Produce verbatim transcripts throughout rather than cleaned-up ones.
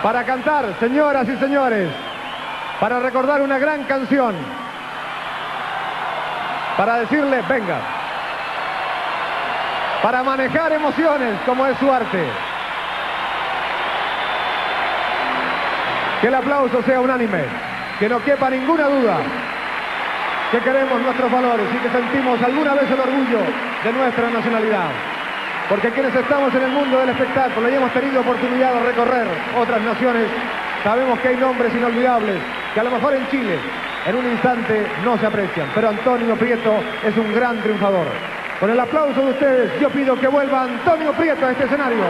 para cantar, señoras y señores, para recordar una gran canción, para decirle venga, para manejar emociones como es su arte. Que el aplauso sea unánime, que no quepa ninguna duda que queremos nuestros valores y que sentimos alguna vez el orgullo de nuestra nacionalidad. Porque quienes estamos en el mundo del espectáculo y hemos tenido oportunidad de recorrer otras naciones, sabemos que hay nombres inolvidables que a lo mejor en Chile en un instante no se aprecian, pero Antonio Prieto es un gran triunfador. Con el aplauso de ustedes, yo pido que vuelva Antonio Prieto a este escenario.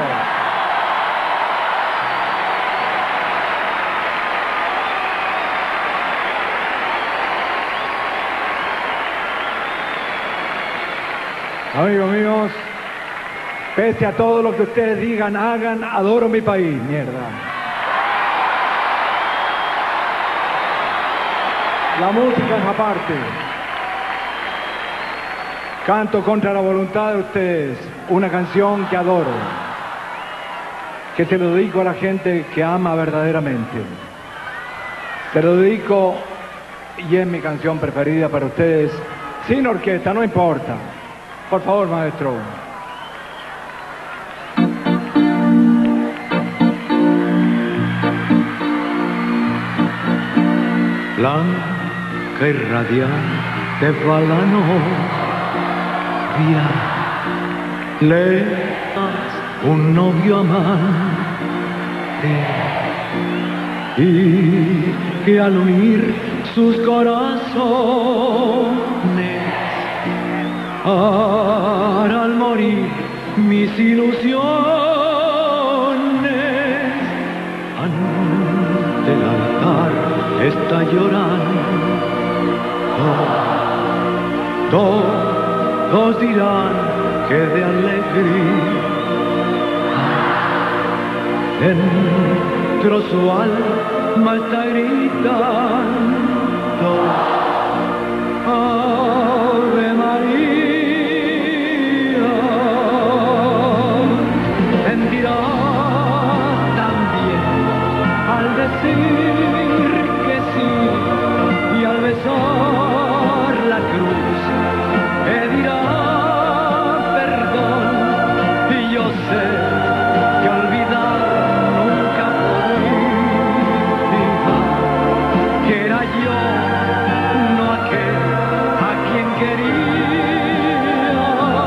Amigos míos, pese a todo lo que ustedes digan, hagan, adoro mi país, mierda. La música es aparte. Canto contra la voluntad de ustedes, una canción que adoro, que se lo dedico a la gente que ama verdaderamente. Se lo dedico y es mi canción preferida para ustedes, sin orquesta, no importa. Por favor, maestro. Blanca y radiante va la novia, leas un novio amante, y que al unir sus corazones harán morir mis ilusiones. Ante el altar está llorando, todos dirán que de alegría dentro su alma está gritando Ave María. Sentirá también al decir que sí y al besar la cruz pedirá perdón, y yo sé que olvidar nunca podrá, que era yo, no aquel a quien quería.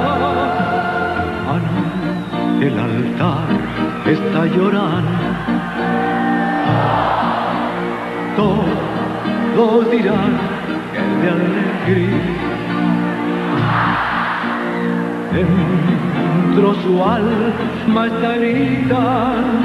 Ante el altar está llorando, todos dirán que de alegría dentro su alma está gritando